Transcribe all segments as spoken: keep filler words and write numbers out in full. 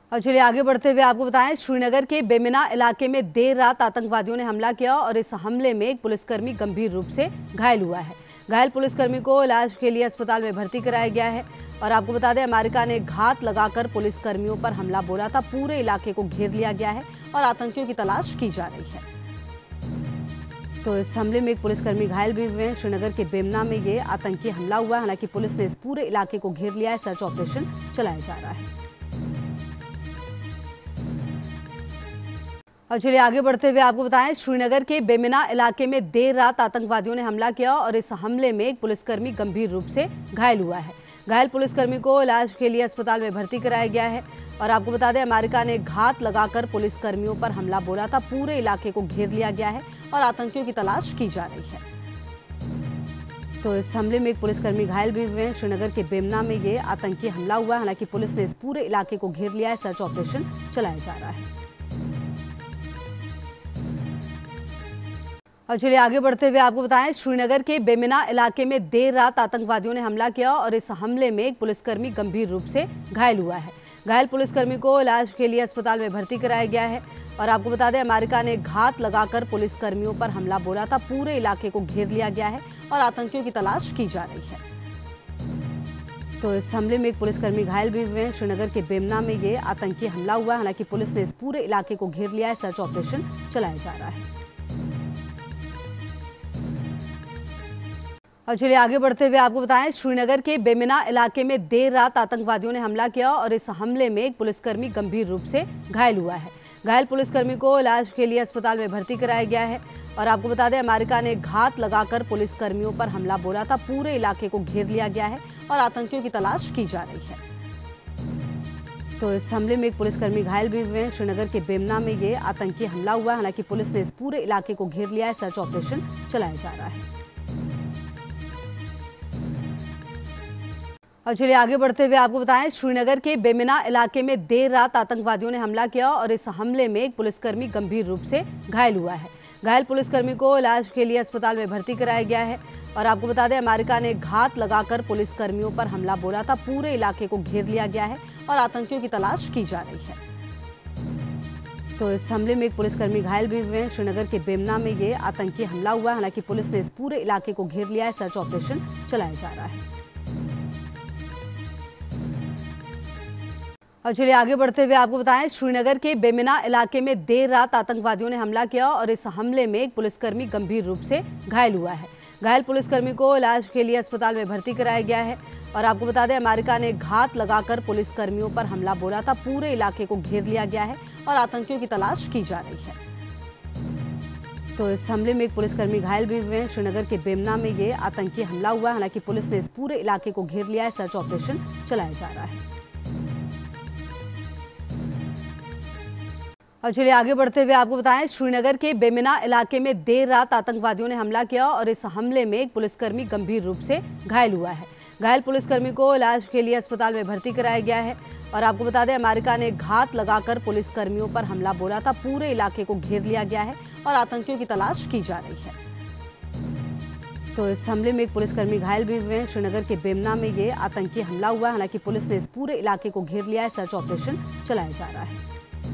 और चलिए आगे बढ़ते हुए आपको बताएं, श्रीनगर के बेमिना इलाके में देर रात आतंकवादियों ने हमला किया और इस हमले में एक पुलिसकर्मी गंभीर रूप से घायल हुआ है। घायल पुलिसकर्मी को इलाज के लिए अस्पताल में भर्ती कराया गया है। और आपको बता दें, अमेरिका ने घात लगाकर पुलिसकर्मियों पर हमला बोला था। पूरे इलाके को घेर लिया गया है और आतंकियों की तलाश की जा रही है। तो इस हमले में एक पुलिसकर्मी घायल भी हुए हैं। श्रीनगर के बेमना में ये आतंकी हमला हुआ है। हालांकि पुलिस ने इस पूरे इलाके को घेर लिया है। सर्च ऑपरेशन चलाया जा रहा है। और चलिए आगे बढ़ते हुए आपको बताएं, श्रीनगर के बेमिना इलाके में देर रात आतंकवादियों ने हमला किया और इस हमले में एक पुलिसकर्मी गंभीर रूप से घायल हुआ है। घायल पुलिसकर्मी को इलाज के लिए अस्पताल में भर्ती कराया गया है। और आपको बता दें, अमेरिका ने घात लगाकर पुलिसकर्मियों पर हमला बोला था। पूरे इलाके को घेर लिया गया है और आतंकियों की तलाश की जा रही है। तो इस हमले में एक पुलिसकर्मी घायल भी हुए हैं। श्रीनगर के बेमना में ये आतंकी हमला हुआ है। हालांकि पुलिस ने इस पूरे इलाके को घेर लिया है। सर्च ऑपरेशन चलाया जा रहा है। और चलिए आगे बढ़ते हुए आपको बताएं, श्रीनगर के बेमिना इलाके में देर रात आतंकवादियों ने हमला किया और इस हमले में एक पुलिसकर्मी गंभीर रूप से घायल हुआ है। घायल पुलिसकर्मी को इलाज के लिए अस्पताल में भर्ती कराया गया है। और आपको बता दें, अमेरिका ने घात लगाकर पुलिसकर्मियों पर हमला बोला था। पूरे इलाके को घेर लिया गया है और आतंकियों की तलाश की जा रही है। तो इस हमले में एक पुलिसकर्मी घायल भी हुए हैं। श्रीनगर के बेमना में ये आतंकी हमला हुआ है। हालांकि पुलिस ने इस पूरे इलाके को घेर लिया है। सर्च ऑपरेशन चलाया जा रहा है। और चलिए आगे बढ़ते हुए आपको बताएं, श्रीनगर के बेमिना इलाके में देर रात आतंकवादियों ने हमला किया और इस हमले में एक पुलिसकर्मी गंभीर रूप से घायल हुआ है। घायल पुलिसकर्मी को इलाज के लिए अस्पताल में भर्ती कराया गया है। और आपको बता दें, अमेरिका ने घात लगाकर पुलिसकर्मियों पर हमला बोला था। पूरे इलाके को घेर लिया गया है और आतंकियों की तलाश की जा रही है। तो इस हमले में एक पुलिसकर्मी घायल भी हुए हैं। श्रीनगर के बेमना में ये आतंकी हमला हुआ है। हालांकि पुलिस ने इस पूरे इलाके को घेर लिया है। सर्च ऑपरेशन चलाया जा रहा है। और चलिए आगे बढ़ते हुए आपको बताएं, श्रीनगर के बेमिना इलाके में देर रात आतंकवादियों ने हमला किया और इस हमले में एक पुलिसकर्मी गंभीर रूप से घायल हुआ है। घायल पुलिसकर्मी को इलाज के लिए अस्पताल में भर्ती कराया गया है। और आपको बता दें, अमेरिका ने घात लगाकर पुलिसकर्मियों पर हमला बोला था। पूरे इलाके को घेर लिया गया है और आतंकियों की तलाश की जा रही है। तो इस हमले में एक पुलिसकर्मी घायल भी हुए हैं। श्रीनगर के बेमना में ये आतंकी हमला हुआ है। हालांकि पुलिस ने इस पूरे इलाके को घेर लिया है। सर्च ऑपरेशन चलाया जा रहा है। और चलिए आगे बढ़ते हुए आपको बताएं, श्रीनगर के बेमिना इलाके में देर रात आतंकवादियों ने हमला किया और इस हमले में एक पुलिसकर्मी गंभीर रूप से घायल हुआ है। घायल पुलिसकर्मी को इलाज के लिए अस्पताल में भर्ती कराया गया है। और आपको बता दें, अमेरिका ने घात लगाकर पुलिसकर्मियों पर हमला बोला था। पूरे इलाके को घेर लिया गया है और आतंकियों की तलाश की जा रही है। तो इस हमले में एक पुलिसकर्मी घायल भी हुए हैं। श्रीनगर के बेमना में ये आतंकी हमला हुआ है। हालांकि पुलिस ने इस पूरे इलाके को घेर लिया है। सर्च ऑपरेशन चलाया जा रहा है। और चलिए आगे बढ़ते हुए आपको बताएं, श्रीनगर के बेमिना इलाके में देर रात आतंकवादियों ने हमला किया और इस हमले में एक पुलिसकर्मी गंभीर रूप से घायल हुआ है। घायल पुलिसकर्मी को इलाज के लिए अस्पताल में भर्ती कराया गया है। और आपको बता दें, अमेरिका ने घात लगाकर पुलिसकर्मियों पर हमला बोला था। पूरे इलाके को घेर लिया गया है और आतंकियों की तलाश की जा रही है। तो इस हमले में एक पुलिसकर्मी घायल भी हुए हैं। श्रीनगर के बेमना में ये आतंकी हमला हुआ है। हालांकि पुलिस ने इस पूरे इलाके को घेर लिया है। सर्च ऑपरेशन चलाया जा रहा है।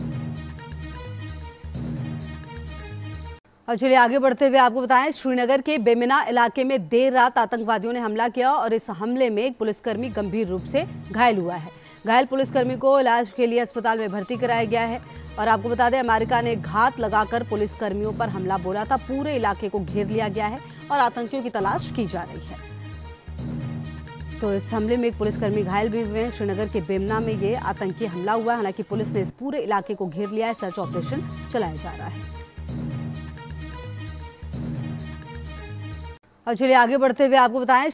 और चलिए आगे बढ़ते हुए आपको बताएं, श्रीनगर के बेमिना इलाके में देर रात आतंकवादियों ने हमला किया और इस हमले में एक पुलिसकर्मी गंभीर रूप से घायल हुआ है। घायल पुलिसकर्मी को इलाज के लिए अस्पताल में भर्ती कराया गया है। और आपको बता दें, अमेरिका ने घात लगाकर पुलिसकर्मियों पर हमला बोला था। पूरे इलाके को घेर लिया गया है और आतंकियों की तलाश की जा रही है। तो इस हमले में एक पुलिसकर्मी घायल भी हुए हैं। श्रीनगर के बेमना में ये आतंकी हमला हुआ है। हालांकि पुलिस ने इस पूरे इलाके को घेर लिया है। सर्च ऑपरेशन चलाया जा रहा है। और चलिए आगे बढ़ते हुए आपको बताएं,